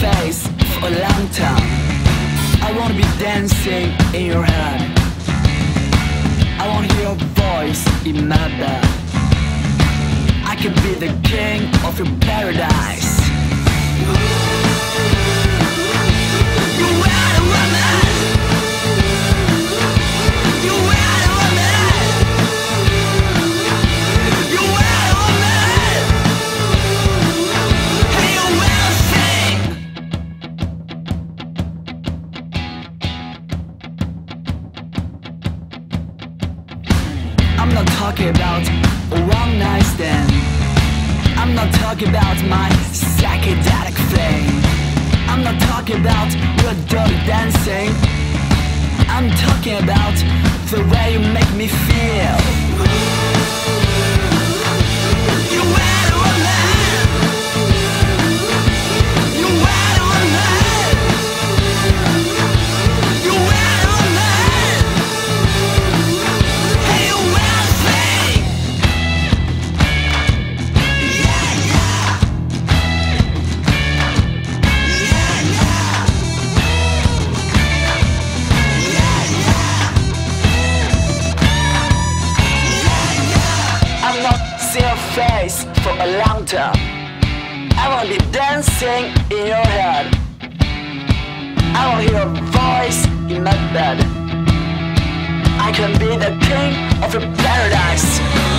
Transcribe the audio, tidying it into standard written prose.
face for a long time. I wanna be dancing in your head. I wanna hear your voice in my bed. I could be the king of your paradise. You are the woman. You are the woman. You are the woman. And you will sing. I'm not talking about a one night stand. I'm not talking about my psychedelic flame. I'm not talking about your dirty dancing. I'm talking about the way you make me feel. You are the woman. You are the woman. You are the woman. And you will sing. I'm not seeing your face for a long time. I wanna be dancing in your head. I wanna hear your voice in my bed. I can be the king of your paradise.